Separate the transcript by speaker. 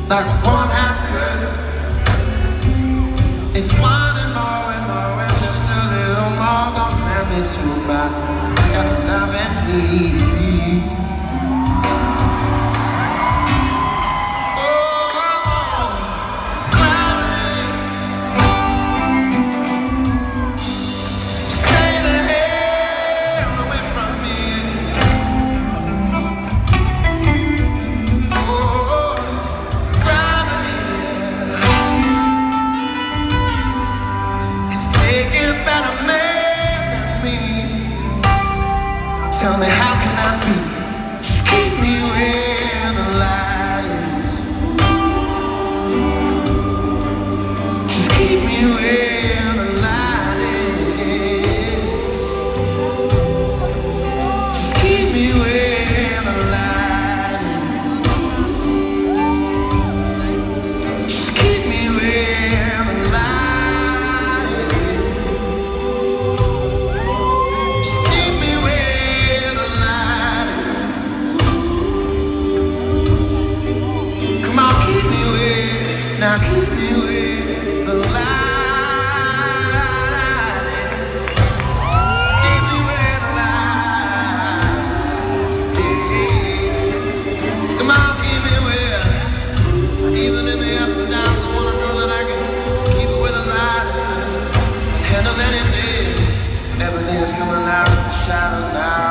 Speaker 1: like one half could. It's one and more and just a little more gonna send me to my love and need. Tell me, how can I be? Just keep me where the light is. Just keep me where the light is. Just keep me where the light is. Just keep me where the light is. Just keep me where. Now keep me with the light. Keep me with the light. Come on, keep me with. Even in the ups and downs, I wanna know that I can keep it with the light. Handle any day. Everything is coming out of the shadow now.